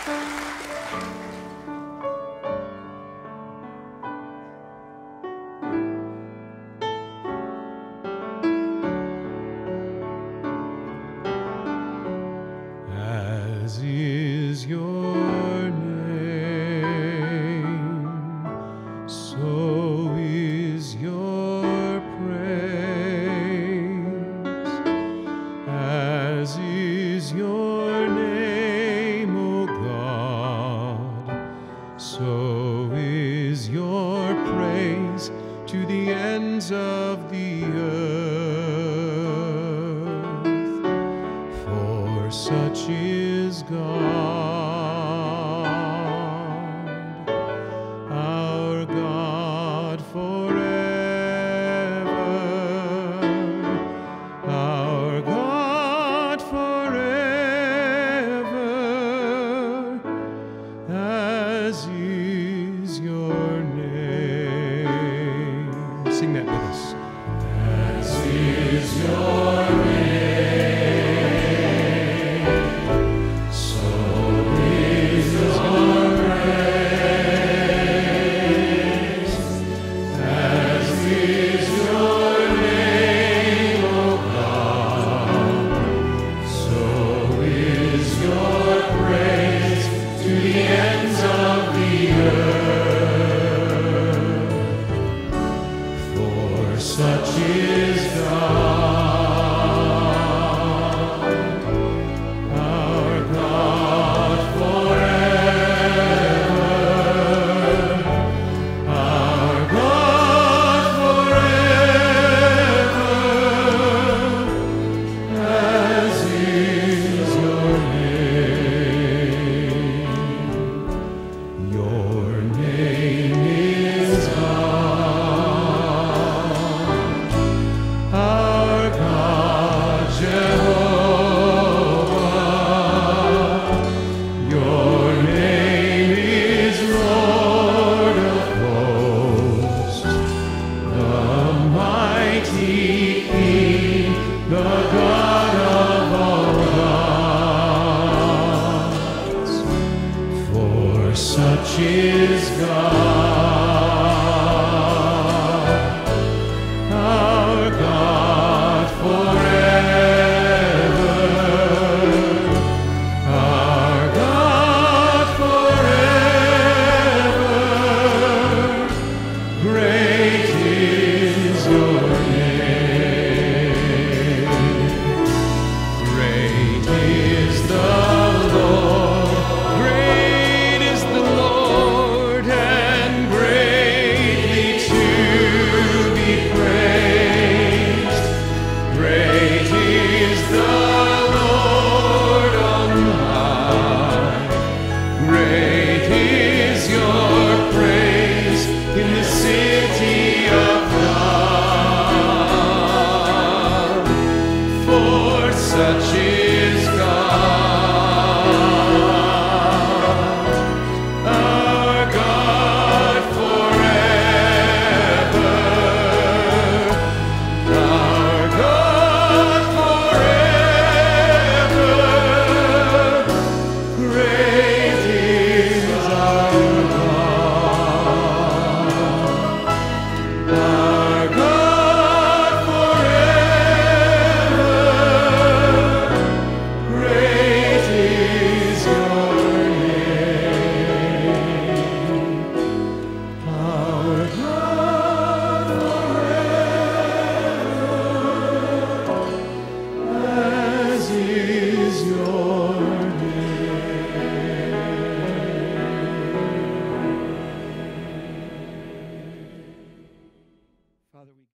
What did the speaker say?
As is your name, so is your praise. As is your name, O God, so is your praise to the ends of the earth. For such is God, our God forever, our God forever, as is your name. Sing that with us. As is your name. Such is God, our God forever, our God forever, as is your name. Your name is our God, Jehovah. Your name is Lord of hosts, the mighty King, the God of all gods. For such is God, our God forever, our God forever. Great is your name. Great is the Lord. Great is the Lord, and greatly to be praised. Great is the Lord on high. Great is your praise in the city of God. For such is God, our God forever, our God forever. Great is our God, our God forever. Great is your name, our God forever, as is your name. Father, we